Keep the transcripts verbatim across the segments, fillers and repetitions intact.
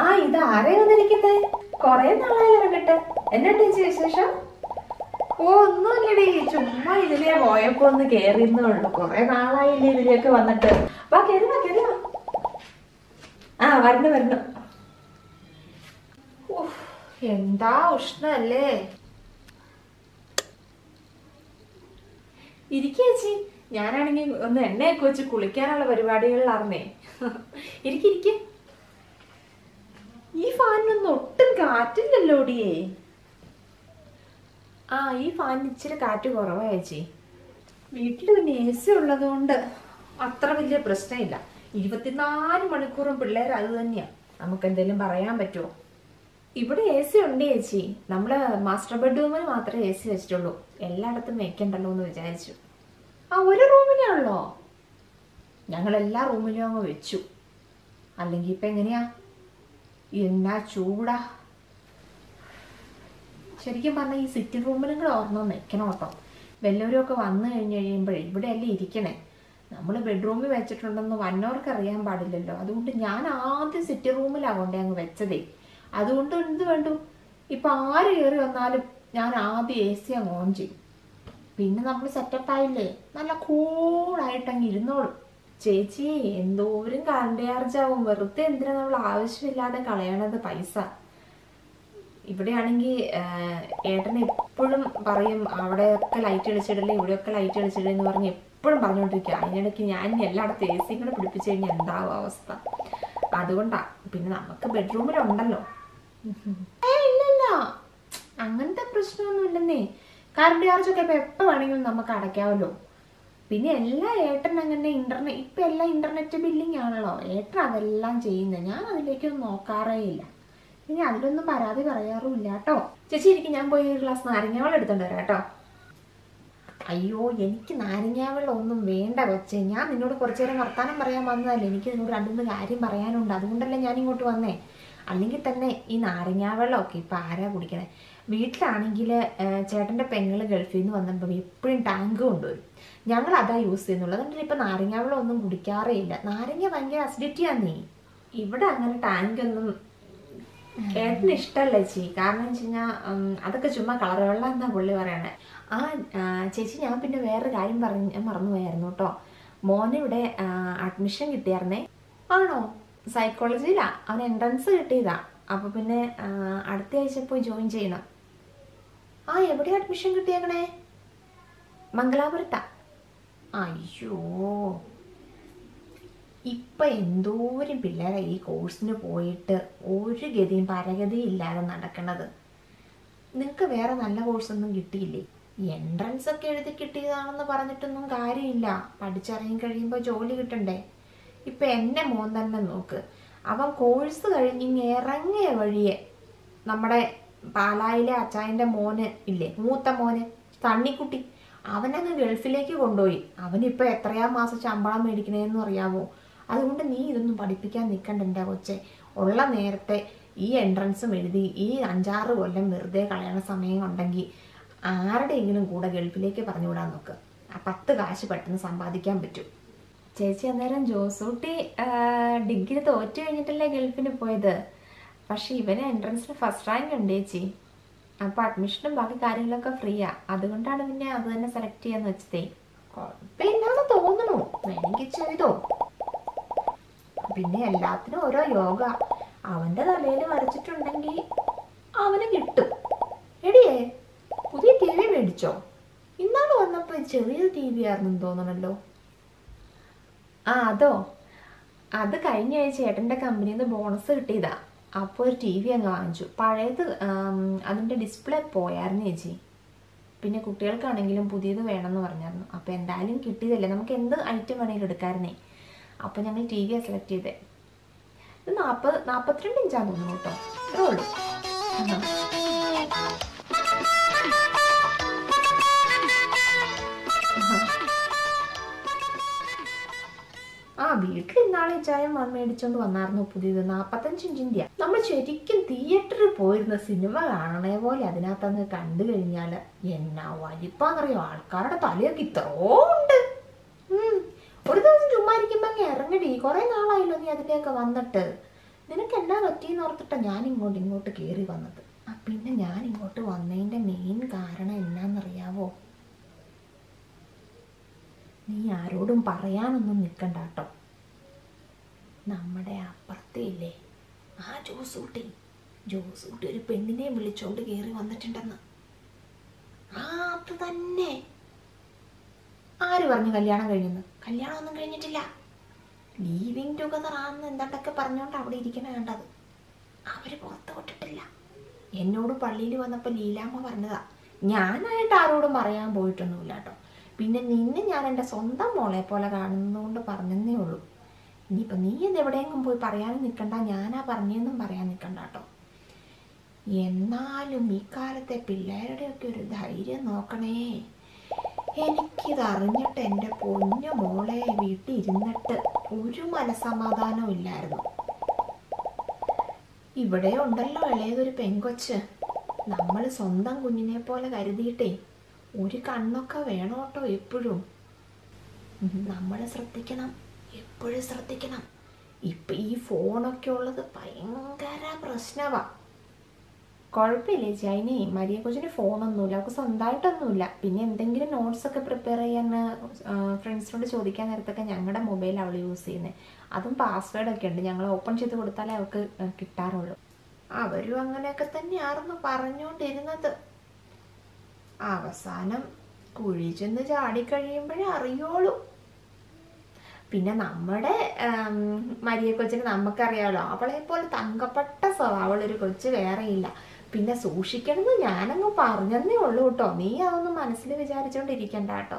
ആ ഇത് ആരെയാ വന്നിരിക്കുന്നേ? കൊറേ നാളായല്ലോ കണ്ടിട്ട്. എന്നാ വിശേഷം? ഓ ഒന്നുമില്ലടി, ചുമ്മാ ഇതിലേ പോയപ്പോ ഒന്ന് കേറിയെന്നേ ഉള്ളു. കൊറേ നാളായില്ലേ ഇതിലേക്ക് വന്നിട്ട്. വാ കേറി വാ കേറി വാ. ആ വരണം വരണം. എന്താ ഉഷ്ണല്ലേ. ഇരിക്കേച്ചി, ഞാനാണെങ്കിൽ ഒന്ന് എണ്ണയൊക്കെ വെച്ച് കുളിക്കാനുള്ള പരിപാടികളിലാർന്നേ. ഇരിക്കിരിക്ക. ഈ ഫാനിനൊന്നും ഒട്ടും കാറ്റില്ലല്ലോടിയേ. ആ ഈ ഫാനിന് ഇച്ചിരി കാറ്റ് കുറവാ ചേച്ചി. വീട്ടിൽ പിന്നെ എ സി ഉള്ളത് കൊണ്ട് അത്ര വലിയ പ്രശ്നമില്ല. ഇരുപത്തിനാല് മണിക്കൂറും പിള്ളേർ അത് തന്നെയാ. നമുക്ക് എന്തെങ്കിലും പറയാൻ പറ്റുമോ? ഇവിടെ എ സി ഉണ്ട് ചേച്ചി. നമ്മള് മാസ്റ്റർ ബെഡ്റൂമിൽ മാത്രമേ എ സി വെച്ചിട്ടുള്ളൂ. എല്ലായിടത്തും വെക്കണ്ടല്ലോ എന്ന് വിചാരിച്ചു. ആ ഒരു റൂമിലേ ഉള്ളോ? ഞങ്ങൾ എല്ലാ റൂമിലും അങ്ങ് വെച്ചു. അല്ലെങ്കിൽ ഇപ്പൊ എങ്ങനെയാ? എന്നാ ചൂടാ. ശരിക്കും പറഞ്ഞാൽ ഈ സിറ്റിംഗ് റൂമിലും കൂടെ ഓർമ്മ വെക്കണം കേട്ടോ. വല്ലവരും ഒക്കെ വന്നു കഴിഞ്ഞ് കഴിയുമ്പോഴേ ഇവിടെ അല്ലേ ഇരിക്കണേ. നമ്മൾ ബെഡ്റൂമിൽ വെച്ചിട്ടുണ്ടെന്ന് വന്നവർക്ക് അറിയാൻ പാടില്ലല്ലോ. അതുകൊണ്ട് ഞാൻ ആദ്യം സിറ്റിംഗ് റൂമിലാകൊണ്ടേ അങ്ങ് വെച്ചതേ. അതുകൊണ്ട് എന്ത് വേണ്ടു, ഇപ്പൊ ആര് കയറി വന്നാലും ഞാൻ ആദ്യം എ സി അങ്ങ് ഓൺ ചെയ്യും. പിന്നെ നമ്മൾ സെറ്റപ്പ് ആയില്ലേ, നല്ല കൂളായിട്ട് അങ്ങ് ഇരുന്നോളും. ചേച്ചി എന്തോരം കറണ്ട് ചാർജ് ആവും. വെറുതെ എന്തിനാ നമ്മൾ ആവശ്യമില്ലാതെ കളയണത് പൈസ. ഇവിടെയാണെങ്കിൽ ഏട്ടൻ എപ്പോഴും പറയും അവിടെയൊക്കെ ലൈറ്റ് കളിച്ചിടല്ലേ, ഇവിടെയൊക്കെ ലൈറ്റ് കളിച്ചിടല്ലേ എന്ന് പറഞ്ഞ് എപ്പോഴും പറഞ്ഞുകൊണ്ടിരിക്കുക. അതിനിടയ്ക്ക് ഞാൻ എല്ലായിടത്തും എ സി കൂടെ പിടിപ്പിച്ചു കഴിഞ്ഞാൽ എന്താവും അവസ്ഥ. അതുകൊണ്ടാ. പിന്നെ നമുക്ക് ബെഡ്റൂമിലുണ്ടല്ലോ. ഏ ഇല്ലല്ല, അങ്ങനത്തെ പ്രശ്നമൊന്നും ഇല്ലെന്നേ. കറണ്ട് ചാർജൊക്കെ ഇപ്പൊ എപ്പോ വേണമെങ്കിലും നമുക്ക് അടയ്ക്കാമല്ലോ. പിന്നെ എല്ലാ ഏട്ടൻ അങ്ങനെ ഇന്റർനെറ്റ് ഇപ്പൊ എല്ലാം ഇന്റർനെറ്റ് ബില്ലിങ് ആണല്ലോ. ഏട്ടൻ അതെല്ലാം ചെയ്യുന്നത്. ഞാൻ അതിലേക്കൊന്നും നോക്കാറേ ഇല്ല. പിന്നെ അതിലൊന്നും പരാതി പറയാറുമില്ല കേട്ടോ. ചേച്ചി ഇരിക്കും, ഞാൻ പോയി ഒരു ഗ്ലാസ് നാരങ്ങാവെള്ളം എടുത്തോണ്ട് വരാം കേട്ടോ. അയ്യോ എനിക്ക് നാരങ്ങാവെള്ളം ഒന്നും വേണ്ട കൊച്ചേ. ഞാൻ നിന്നോട് കുറച്ചു നേരം വർത്താനം പറയാൻ വന്നതല്ലേ. എനിക്ക് നിന്നോട് രണ്ടുമൂന്ന് കാര്യം പറയാനുണ്ട്. അതുകൊണ്ടല്ലേ ഞാൻ ഇങ്ങോട്ട് വന്നേ. അല്ലെങ്കിൽ തന്നെ ഈ നാരങ്ങാവെള്ളമൊക്കെ ഇപ്പം ആരാ കുടിക്കണേ? വീട്ടിലാണെങ്കിൽ ചേട്ടൻ്റെ പെങ്ങള് ഗൾഫിൽ നിന്ന് വന്നപ്പോൾ എപ്പോഴും ടാങ്ക് കൊണ്ടുവരും. ഞങ്ങൾ അതാ യൂസ് ചെയ്യുന്നുള്ളൂ. അതുകൊണ്ട് ഇപ്പം നാരങ്ങാവെള്ളം ഒന്നും കുടിക്കാറേ ഇല്ല. നാരങ്ങ ഭയങ്കര അസിഡിറ്റിയാണ്. നീ ഇവിടെ അങ്ങനെ ടാങ്കൊന്നും ഏട്ടന് ഇഷ്ടമല്ല ചേച്ചി. കാരണം വെച്ച് കഴിഞ്ഞാൽ അതൊക്കെ ചുമ്മാ കളർ വെള്ളം എന്നാ പുള്ളി പറയണേ. ആ ചേച്ചി ഞാൻ പിന്നെ വേറൊരു കാര്യം പറഞ്ഞ് ഞാൻ മറന്നുപോയായിരുന്നു കേട്ടോ. മോനിവിടെ അഡ്മിഷൻ കിട്ടിയായിരുന്നേ. ആണോ? സൈക്കോളജിയിലാ. അവന് എൻട്രൻസ് കിട്ടിയതാ. അപ്പൊ പിന്നെ അടുത്ത ആഴ്ച പോയി ജോയിൻ ചെയ്യണം. ആ എവിടെയാ അഡ്മിഷൻ കിട്ടിയേക്കണേ? മംഗലാപുരത്താ. അയ്യോ ഇപ്പൊ എന്തോരം പിള്ളേരാ ഈ കോഴ്സിന് പോയിട്ട് ഒരു ഗതിയും പരഗതിയും ഇല്ലാതെ നടക്കണത്. നിനക്ക് വേറെ നല്ല കോഴ്സൊന്നും കിട്ടിയില്ലേ? എൻട്രൻസ് ഒക്കെ എഴുതി കിട്ടിയതാണെന്ന് പറഞ്ഞിട്ടൊന്നും കാര്യമില്ല. പഠിച്ചിറങ്ങി കഴിയുമ്പോൾ ജോലി കിട്ടണ്ടേ? ഇപ്പൊ എന്നെ മോൻ തന്നെ നോക്ക്. അവൻ കോഴ്സ് കഴിഞ്ഞ് ഇറങ്ങിയ വഴിയെ നമ്മുടെ പാലായിലെ അച്ചായന്റെ മോന് ഇല്ലേ, മൂത്ത മോന് തണ്ണിക്കുട്ടി, അവനങ്ങ് ഗൾഫിലേക്ക് കൊണ്ടുപോയി. അവനിപ്പോൾ എത്രയാ മാസം ശമ്പളം മേടിക്കണേന്ന് അറിയാവോ? അതുകൊണ്ട് നീ ഇതൊന്നും പഠിപ്പിക്കാൻ നിൽക്കണ്ട എൻ്റെ കൊച്ചെ. ഉള്ള നേരത്തെ ഈ എൻട്രൻസും എഴുതി ഈ അഞ്ചാറ് കൊല്ലം വെറുതെ കളയണ സമയം ഉണ്ടെങ്കിൽ ആരുടെയെങ്കിലും കൂടെ ഗൾഫിലേക്ക് പറഞ്ഞു വിടാൻ നോക്ക്. ആ പത്ത് കാശ് പെട്ടെന്ന് സമ്പാദിക്കാൻ പറ്റും. ചേച്ചി അന്നേരം ജോസൂട്ടി ഡിഗ്രി തോറ്റു കഴിഞ്ഞിട്ടല്ലേ ഗൾഫിന് പോയത്. പക്ഷെ ഇവന് എൻട്രൻസിൽ ഫസ്റ്റ് റാങ്ക് ഉണ്ട് ചേച്ചി. അപ്പോൾ അഡ്മിഷനും ബാക്കി കാര്യങ്ങളൊക്കെ ഫ്രീയാ. അതുകൊണ്ടാണ് പിന്നെ അത് തന്നെ സെലക്ട് ചെയ്യാന്ന് വെച്ചതേ. കുഴപ്പമില്ലാന്ന് തോന്നണു, വേണമെങ്കിൽ ചെയ്തോ. പിന്നെ എല്ലാത്തിനും ഓരോ യോഗ. അവന്റെ തലയിൽ വരച്ചിട്ടുണ്ടെങ്കിൽ അവന് കിട്ടും. എടിയേ പുതിയ ടി വി മേടിച്ചോ? ഇന്നാള് വന്നപ്പോ ചെറിയ ടി വി ആയിരുന്നു തോന്നണല്ലോ. ആ അതോ, അത് കഴിഞ്ഞ ആഴ്ച ചേട്ടൻ്റെ കമ്പനിയിൽ നിന്ന് ബോണസ് കിട്ടിയതാ. അപ്പോൾ ഒരു ടി വി അങ്ങ് വാങ്ങിച്ചു. പഴയത് അതിൻ്റെ ഡിസ്പ്ലേ പോയായിരുന്നു ചേച്ചി. പിന്നെ കുട്ടികൾക്കാണെങ്കിലും പുതിയത് വേണമെന്ന് പറഞ്ഞായിരുന്നു. അപ്പോൾ എന്തായാലും കിട്ടിയതല്ലേ, നമുക്ക് എന്ത് ഐറ്റം വേണമെങ്കിലും എടുക്കാമായിരുന്നേ. അപ്പോൾ ഞങ്ങൾ ടി വിയാണ് സെലക്ട് ചെയ്തേ. ഇത് നാൽപ്പത് നാൽപ്പത്തിരണ്ട് ഇഞ്ചാന്ന് തോന്നുന്നു കേട്ടോ. അത്രേ ഉള്ളൂ. ആ വീട്ടിൽ ഇന്നാളെ ചായം മേടിച്ചോണ്ട് വന്നായിരുന്നു പുതിയത്. നാപ്പത്തഞ്ച് ഇഞ്ചിന്റെ. നമ്മൾ ശരിക്കും തിയേറ്ററിൽ പോയിരുന്ന സിനിമ കാണണേ പോലെ അതിനകത്തങ്ങ് കണ്ടു കഴിഞ്ഞാല് എന്നാ വലിപ്പാന്നറിയോ. ആൾക്കാരുടെ തലയൊക്കെ ഇത്രോ ഉണ്ട്. ഉം ഒരു ദിവസം ചുമ്മാ ഇരിക്കുമ്പോ അങ്ങ് ഇറങ്ങടി. കുറെ നാളായല്ലോ നീ അതിന്റെയൊക്കെ വന്നിട്ട്. നിനക്ക് എന്നാ പറ്റിയെന്ന് ഓർത്തിട്ടാ ഞാൻ ഇങ്ങോട്ട് ഇങ്ങോട്ട് കയറി വന്നത്. ആ പിന്നെ ഞാൻ ഇങ്ങോട്ട് വന്നതിൻ്റെ മെയിൻ കാരണം എന്നാന്നറിയാവോ? നീ ആരോടും പറയാനൊന്നും നിൽക്കണ്ട കേട്ടോ. നമ്മുടെ അപ്പുറത്തെ ഇല്ലേ ആ ജോസൂട്ടി, ജോസൂട്ടി ഒരു പെണ്ണിനെ വിളിച്ചോണ്ട് കയറി വന്നിട്ടുണ്ടെന്ന്. ആ അത് തന്നെ. ആര് പറഞ്ഞു കല്യാണം കഴിഞ്ഞെന്ന്? കല്യാണമൊന്നും കഴിഞ്ഞിട്ടില്ല, ലീവിങ് ടുഗദർ ആണെന്ന് എന്താണ്ടൊക്കെ പറഞ്ഞുകൊണ്ട് അവിടെ ഇരിക്കണ കണ്ടത്. അവർ പുറത്ത് വിട്ടിട്ടില്ല. എന്നോട് പള്ളിയിൽ വന്നപ്പോൾ ലീലാമ്മ പറഞ്ഞതാ. ഞാനായിട്ട് ആരോടും പറയാൻ പോയിട്ടൊന്നുമില്ല കേട്ടോ. പിന്നെ നിന്നെ ഞാൻ എൻ്റെ സ്വന്തം മോളെ പോലെ കാണുന്നതുകൊണ്ട് പറഞ്ഞതേ ഉള്ളൂ. ഇനിയിപ്പോൾ നീ ഇത് എവിടെയെങ്കിലും പോയി പറയാനും നിൽക്കണ്ട, ഞാനാ പറഞ്ഞെന്നും പറയാൻ നിൽക്കണ്ട കേട്ടോ. എന്നാലും ഈ കാലത്തെ പിള്ളേരുടെയൊക്കെ ഒരു ധൈര്യം നോക്കണേ. എനിക്കിതറിഞ്ഞിട്ട് എൻ്റെ പൊന്നു മോളെ വീട്ടിൽ ഇരുന്നിട്ട് ഒരു മനസമാധാനവും ഇല്ലായിരുന്നു. ഇവിടെ ഉണ്ടല്ലോ ഇളയതൊരു പെങ്കൊച്ച്. നമ്മൾ സ്വന്തം കുഞ്ഞിനെ പോലെ കരുതിയിട്ടേ ഒരു കണ്ണൊക്കെ വേണം കേട്ടോ. എപ്പോഴും നമ്മൾ ശ്രദ്ധിക്കണം, എപ്പോഴും ശ്രദ്ധിക്കണം. ഇപ്പം ഈ ഫോണൊക്കെ ഉള്ളത് ഭയങ്കര പ്രശ്നമാണ്. കുഴപ്പമില്ല ചേച്ചി, അതിന് മരിയ കൊച്ചിന് ഫോണൊന്നുമില്ല, അവൾക്ക് സ്വന്തമായിട്ടൊന്നുമില്ല. പിന്നെ എന്തെങ്കിലും നോട്ട്സൊക്കെ പ്രിപ്പയർ ചെയ്യാൻ ഫ്രണ്ട്സിനോട് ചോദിക്കാൻ നേരത്തൊക്കെ ഞങ്ങളുടെ മൊബൈൽ അവൾ യൂസ് ചെയ്യുന്നത്. അതും പാസ്വേഡൊക്കെ ഉണ്ട്, ഞങ്ങൾ ഓപ്പൺ ചെയ്ത് കൊടുത്താലേ അവൾക്ക് കിട്ടാറുള്ളൂ. അവരും അങ്ങനെയൊക്കെ തന്നെയായിരുന്നു പറഞ്ഞുകൊണ്ടിരുന്നത്. അവസാനം കുഴി ചെന്ന് ചാടിക്കഴിയുമ്പോഴേ അറിയുള്ളൂ. പിന്നെ നമ്മുടെ മരിയ കൊച്ചിന് നമുക്കറിയാമല്ലോ, അവളെ പോലെ തങ്കപ്പെട്ട സ്വഭാവമുള്ളൊരു കൊച്ച് വേറെയില്ല. പിന്നെ സൂക്ഷിക്കണമെന്ന് ഞാനങ്ങ് പറഞ്ഞതേ ഉള്ളൂ കേട്ടോ. നീ അതൊന്നും മനസ്സിൽ വിചാരിച്ചോണ്ടിരിക്കണ്ട കേട്ടോ.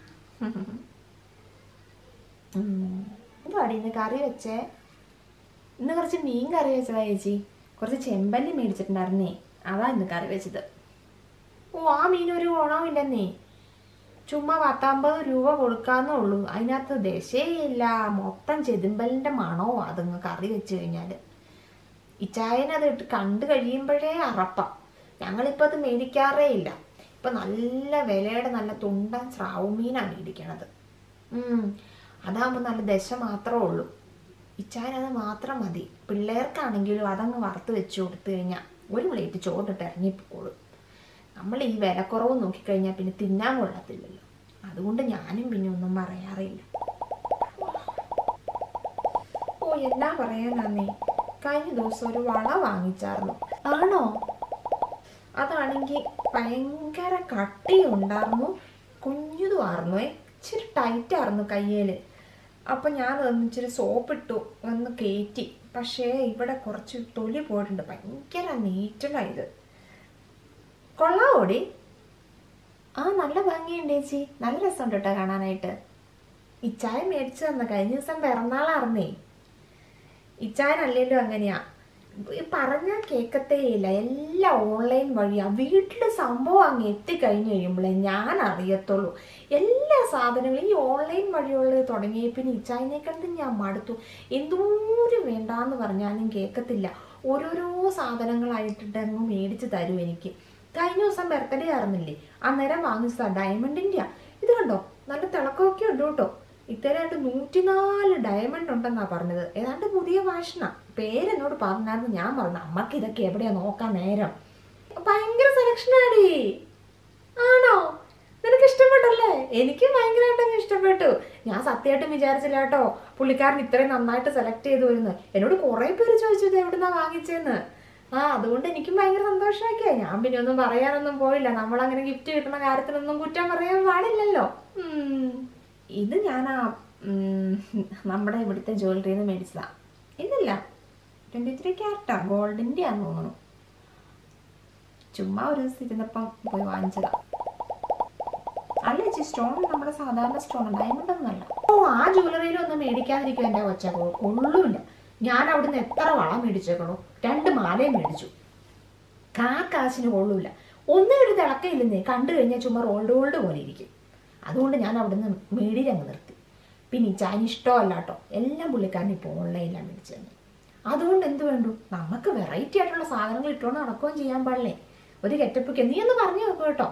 എന്തുവാടി ഇന്ന് കറി വെച്ചേ? ഇന്ന് കുറച്ച് മീൻ കറി വെച്ചതാ ചേച്ചി. കുറച്ച് ചെമ്പല്ലി മേടിച്ചിട്ടുണ്ടായിരുന്നേ, അതാ ഇന്ന് കറി വെച്ചത്. ഓ, ആ മീനൊരു ഗുണമില്ലെന്നേ. ചുമ്മാ പത്തമ്പത് രൂപ കൊടുക്കാന്നേ ഉള്ളൂ. അതിനകത്ത് ദശയില്ല, മൊത്തം ചെതുമ്പലിൻ്റെ മണവും അതങ്ങ് കറി വെച്ച് കഴിഞ്ഞാൽ. ഇച്ചായനത് ഇട്ട് കണ്ടു കഴിയുമ്പോഴേ അറപ്പാം. ഞങ്ങളിപ്പോൾ അത് മേടിക്കാറേ ഇല്ല. ഇപ്പം നല്ല വിലയുടെ നല്ല തുണ്ടൻ സ്രാവ് മീനാണ് മേടിക്കണത്. അതാകുമ്പോൾ നല്ല ദശ മാത്രമേ ഉള്ളൂ. ഇച്ചായനത് മാത്രം മതി. പിള്ളേർക്കാണെങ്കിലും അതങ്ങ് വറുത്ത് വെച്ച് കൊടുത്തു കഴിഞ്ഞാൽ ഒരു പ്ലേറ്റ് ചോറിട്ട് ഇറങ്ങിപ്പോളും. നമ്മൾ ഈ വിലക്കുറവ് നോക്കിക്കഴിഞ്ഞാൽ പിന്നെ തിന്നാൻ കൊള്ളത്തില്ലല്ലോ. അതുകൊണ്ട് ഞാനും പിന്നെ ഒന്നും പറയാറില്ല. ഓ, എന്നാ പറയാനാന്നേ, കഴിഞ്ഞ ദിവസം ഒരു വള വാങ്ങിച്ചായിരുന്നു. ആണോ? അതാണെങ്കിൽ ഭയങ്കര കട്ടിയുണ്ടായിരുന്നു, കുഞ്ഞുതുമായിരുന്നു, ഇച്ചിരി ടൈറ്റായിരുന്നു കയ്യിൽ. അപ്പം ഞാൻ ഇച്ചിരി സോപ്പിട്ടു ഒന്ന് കയറ്റി. പക്ഷേ ഇവിടെ കുറച്ച് തൊലി പോയിട്ടുണ്ട്, ഭയങ്കര നീറ്റലായത്. കൊള്ളാവോടി? ആ, നല്ല ഭംഗിയുണ്ട് ചേച്ചി, നല്ല രസമുണ്ട് കേട്ടോ കാണാനായിട്ട്. ഇച്ചായ മേടിച്ചു തന്ന കഴിഞ്ഞ ദിവസം പിറന്നാളായിരുന്നേ. ഇച്ചായനല്ലേലും അങ്ങനെയാ, പറഞ്ഞാൽ കേൾക്കത്തേയില്ല. എല്ലാം ഓൺലൈൻ വഴിയാ. വീട്ടിൽ സംഭവം അങ്ങ് എത്തിക്കഴിഞ്ഞ് കഴിയുമ്പോഴേ ഞാൻ അറിയത്തുള്ളൂ. എല്ലാ സാധനങ്ങളും ഈ ഓൺലൈൻ വഴിയുള്ളത് തുടങ്ങിയ പിന്നെ ഇച്ചായനെ കണ്ട് ഞാൻ മടുത്തു. എന്തോരം വേണ്ടാന്ന് പറഞ്ഞാലും കേൾക്കത്തില്ല. ഓരോരോ സാധനങ്ങളായിട്ടിട്ട് അങ്ങ് മേടിച്ച് തരും എനിക്ക്. കഴിഞ്ഞ ദിവസം ബർത്ത്ഡേ ആയിരുന്നില്ലേ, അന്നേരം വാങ്ങിച്ചതാ, ഡയമണ്ടിൻ്റെയാ. ഇത് കണ്ടോ, നല്ല തിളക്കമൊക്കെ ഉണ്ട് കേട്ടോ. ഇത്തരമായിട്ട് നൂറ്റിനാല് ഡയമണ്ട് ഉണ്ടെന്നാ പറഞ്ഞത്. ഏതാണ്ട് പുതിയ ഫാഷനാ. പേരെന്നോട് പറഞ്ഞായിരുന്നു. ഞാൻ പറഞ്ഞു അമ്മക്ക് ഇതൊക്കെ എവിടെയാ നോക്കാൻ നേരം. ഭയങ്കര സെലക്ഷനാടി. ആണോ? നിനക്ക് ഇഷ്ടപ്പെട്ടല്ലേ? എനിക്കും ഭയങ്കരമായിട്ടങ്ങ് ഇഷ്ടപ്പെട്ടു. ഞാൻ സത്യമായിട്ടും വിചാരിച്ചില്ല കേട്ടോ പുള്ളിക്കാരൻ ഇത്രയും നന്നായിട്ട് സെലക്ട് ചെയ്തു വരുന്നത്. എന്നോട് കുറേ പേര് ചോദിച്ചു ഇത് എവിടുന്നാ വാങ്ങിച്ചതെന്ന്. ആ, അതുകൊണ്ട് എനിക്കും ഭയങ്കര സന്തോഷമൊക്കെ. ഞാൻ പിന്നെ ഒന്നും പറയാനൊന്നും പോയില്ല. നമ്മളങ്ങനെ ഗിഫ്റ്റ് കിട്ടുന്ന കാര്യത്തിനൊന്നും കുറ്റം പറയാൻ പാടില്ലല്ലോ. ഇത് ഞാൻ ആ നമ്മുടെ ഇവിടുത്തെ ജ്വല്ലറിയിൽ നിന്ന് മേടിച്ചതാ. ഇതല്ല, ട്വൻറ്റി ത്രീ ക്യാരറ്റാ, ഗോൾഡിൻ്റെ ആന്ന് തോന്നുന്നു. ചുമ്മാ ഒരു ദിവസം ഇരുന്നപ്പം പോയി വാങ്ങിച്ചതാ. അല്ല ചേച്ചി, സ്റ്റോൺ നമ്മുടെ സാധാരണ സ്റ്റോൺ, ഡയമണ്ട് ഒന്നും അല്ല. ഓ, ആ ജ്വല്ലറിയിലൊന്നും മേടിക്കാതിരിക്കും എൻ്റെ കൊച്ച. കൊള്ളൂല്ല. ഞാൻ അവിടുന്ന് എത്ര വളം മേടിച്ചേക്കണോ, രണ്ട് മാലയും മേടിച്ചു. കാ കാശിന് കൊള്ളൂല്ല. ഒന്നും ഒരു തിളക്കയില്ലെന്നേ, കണ്ടു കഴിഞ്ഞാൽ ചുമ്മാ റോൾഡ് ഗോൾഡ് പോലെ ഇരിക്കും. അതുകൊണ്ട് ഞാൻ അവിടുന്ന് മേടിയിലങ്ങ് നിർത്തി. പിന്നെ ചാൻ ഇഷ്ടമല്ല കേട്ടോ, എല്ലാം പുള്ളിക്കാരൻ ഇപ്പോൾ ഓൺലൈനിലാണ് മേടിച്ചു തന്നെ. അതുകൊണ്ട് എന്ത് വേണ്ടു, നമുക്ക് വെറൈറ്റി ആയിട്ടുള്ള സാധനങ്ങൾ ഇട്ടുകൊണ്ട് നടക്കുകയും ചെയ്യാൻ പാടില്ലേ. ഒരു കെറ്റപ്പൊക്കെ നീ ഒന്ന് പറഞ്ഞു നോക്കൂ കേട്ടോ.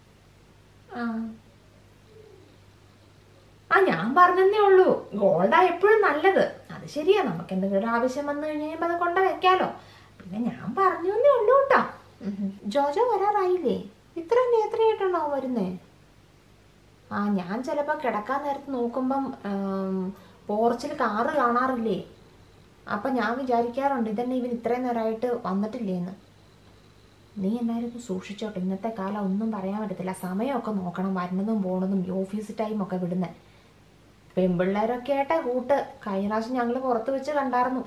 ആ ആ ഞാൻ പറഞ്ഞതേ ഉള്ളൂ, ഗോൾഡാ എപ്പോഴും നല്ലത്. അത് ശരിയാ, നമുക്ക് എന്തെങ്കിലും ഒരു ആവശ്യം വന്നു കഴിഞ്ഞ് കഴിയുമ്പോൾ അത് കൊണ്ട് വെക്കാലോ. പിന്നെ ഞാൻ പറഞ്ഞു എന്നേ ഉള്ളൂ കേട്ടോ. ജോജോ വരാറായില്ലേ? ഇത്ര എത്രയായിട്ടാണോ വരുന്നേ? ആ ഞാൻ ചിലപ്പോൾ കിടക്കാൻ നേരത്ത് നോക്കുമ്പം പോർച്ചിൽ കാറ് കാണാറില്ലേ, അപ്പം ഞാൻ വിചാരിക്കാറുണ്ട് ഇതന്നെ ഇവൻ ഇത്രയും നേരമായിട്ട് വന്നിട്ടില്ലേന്ന്. നീ എന്നായിരുന്നു സൂക്ഷിച്ചോട്ടെ, ഇന്നത്തെ കാലം ഒന്നും പറയാൻ പറ്റത്തില്ല. സമയമൊക്കെ നോക്കണം, വരുന്നതും പോണതും ഓഫീസ് ടൈമൊക്കെ വിടുന്നത്. പെൺപിള്ളേരൊക്കെ ആയിട്ടാ കൂട്ട്. കഴിഞ്ഞ പ്രാവശ്യം ഞങ്ങൾ പുറത്ത് വെച്ച് കണ്ടായിരുന്നു.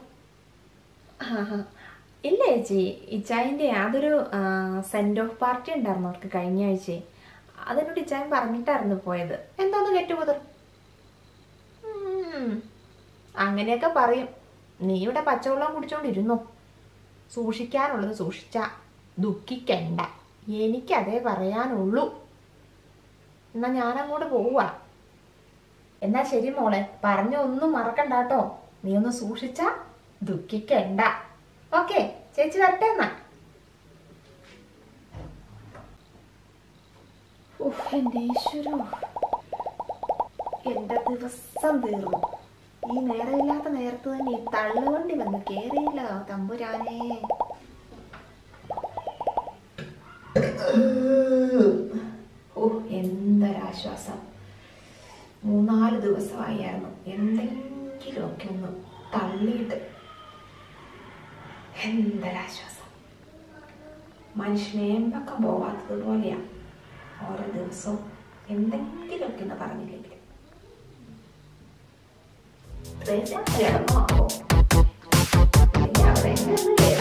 ഇല്ല ചേച്ചി, ഇച്ചായൻ്റെ അതൊരു സെൻഡ് ഓഫ് പാർട്ടി ഉണ്ടായിരുന്നു അവർക്ക് കഴിഞ്ഞ ആഴ്ച. അതിനോട് ഇച്ചായൻ പറഞ്ഞിട്ടായിരുന്നു പോയത്. എന്താന്ന് കെട്ടുപോതർ അങ്ങനെയൊക്കെ പറയും. നീ ഇവിടെ പച്ചവെള്ളം കുടിച്ചോണ്ടിരുന്നോ. സൂക്ഷിക്കാനുള്ളത് സൂക്ഷിച്ച ദുഃഖിക്കണ്ട, എനിക്കതേ പറയാനുള്ളൂ. എന്നാ ഞാനങ്ങോട്ട് പോവാ. എന്നാ ശരി മോളെ, പറഞ്ഞ ഒന്നും മറക്കണ്ട കേട്ടോ. നീ ഒന്ന് സൂക്ഷിച്ച ദുഃഖിക്കണ്ട. ഓക്കെ ചേച്ചി വരട്ടെ എന്നാ. എന്റെ ഈശ്വരോ, എന്റെ ദിവസം തീർന്നു. ഈ നേരമില്ലാത്ത നേരത്ത് തന്നെ ഈ തള്ളുവണ്ടി വന്ന് കേറിയില്ല തമ്പുരാനെ. ഓ എന്തൊരാശ്വാസം. മൂന്നാല് ദിവസമായിരുന്നു എന്തെങ്കിലുമൊക്കെ ഒന്ന് തള്ളിയിട്ട്. എന്തൊരാശ്വാസം. മനുഷ്യനെ എമ്പക്കം പോവാത്തത് പോലെയാ ഓരോ ദിവസവും എന്തെങ്കിലുമൊക്കെ ഒന്ന് പറഞ്ഞില്ലെങ്കിൽ. കിടന്നോ അവിടെ